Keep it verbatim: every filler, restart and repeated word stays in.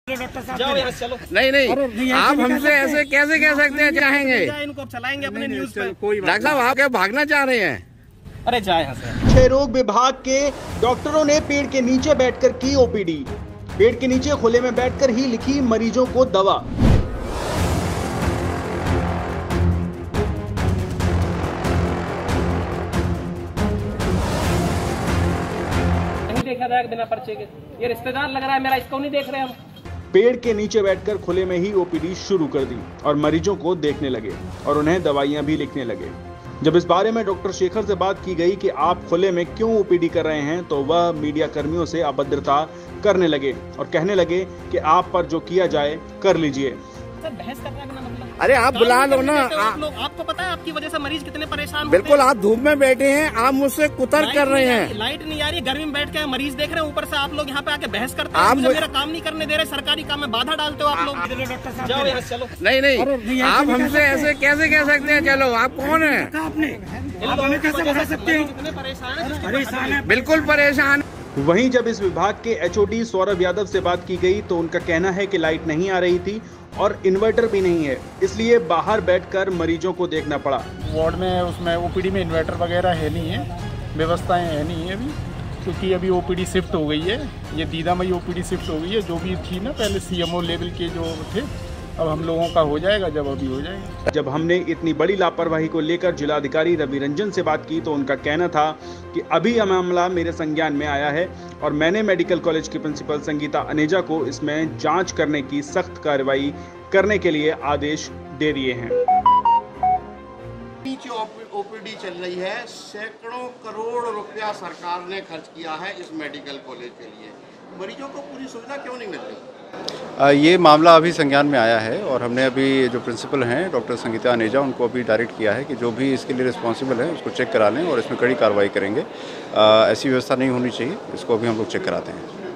जाओ यहाँ चलो। नहीं नहीं, आप हमसे ऐसे कैसे कह सकते हैं चाहेंगे? इनको चलाएंगे अपने न्यूज पे। कोई डॉक्टर साहब आप क्या भागना चाह रहे हैं? अरे जाए यहाँ से। क्षय रोग विभाग के डॉक्टरों ने पेड़ के नीचे बैठकर की ओपीडी। पेड़ के नीचे खुले में बैठकर ही लिखी मरीजों को दवा। नहीं देखा जाएगा बिना पर्चे के, ये रिश्तेदार लग रहा है मेरा, इसको नहीं देख रहे हम। पेड़ के नीचे बैठकर खुले में ही ओपीडी शुरू कर दी और मरीजों को देखने लगे और उन्हें दवाइयां भी लिखने लगे। जब इस बारे में डॉक्टर शेखर से बात की गई कि आप खुले में क्यों ओपीडी कर रहे हैं, तो वह मीडिया कर्मियों से अभद्रता करने लगे और कहने लगे कि आप पर जो किया जाए कर लीजिए। बहस करना है मतलब। अरे आप बुला लो ना। आप लोग, आपको पता है आपकी वजह से मरीज कितने परेशान। बिल्कुल, आप धूप में बैठे हैं, आप मुझसे कुतर कर रहे हैं। लाइट नहीं आ रही, गर्मी में बैठ के मरीज देख रहे हैं, ऊपर से आप लोग यहाँ पे आके बहस करते हैं। आप मुझे मेरा काम नहीं करने दे रहे, सरकारी काम में बाधा डालते हो आप लोग। जाओ यहाँ चलो। नहीं नहीं, आप हमसे ऐसे कैसे कह सकते हैं? चलो, आप कौन है? बिल्कुल परेशान। वहीं जब इस विभाग के एचओडी सौरभ यादव से बात की गई तो उनका कहना है कि लाइट नहीं आ रही थी और इन्वर्टर भी नहीं है, इसलिए बाहर बैठकर मरीजों को देखना पड़ा। वार्ड में उसमें ओपीडी में इन्वर्टर वगैरह है नहीं है, व्यवस्थाएं है नहीं है अभी, क्योंकि अभी ओपीडी शिफ्ट हो गई है। ये दीदा मई ओपीडी शिफ्ट हो गई है, जो भी थी ना पहले सीएमओ लेवल के जो थे, अब हम लोगों का हो जाएगा जब अभी हो जाएगा। जब हमने इतनी बड़ी लापरवाही को लेकर जिलाधिकारी रवि रंजन से बात की तो उनका कहना था कि अभी यह मामला मेरे संज्ञान में आया है और मैंने मेडिकल कॉलेज की प्रिंसिपल संगीता अनेजा को इसमें जांच करने की सख्त कार्रवाई करने के लिए आदेश दे दिए हैं। नीचे ओपीडी चल रही है, सैकड़ों करोड़ रुपया सरकार ने खर्च किया है इस मेडिकल कॉलेज के लिए, मरीजों को पूरी सुविधा क्यों नहीं मिल रही? ये मामला अभी संज्ञान में आया है और हमने अभी जो प्रिंसिपल हैं डॉक्टर संगीता अनेजा, उनको अभी डायरेक्ट किया है कि जो भी इसके लिए रिस्पॉन्सिबल है उसको चेक करा लें और इसमें कड़ी कार्रवाई करेंगे। आ, ऐसी व्यवस्था नहीं होनी चाहिए, इसको अभी हम लोग चेक कराते हैं।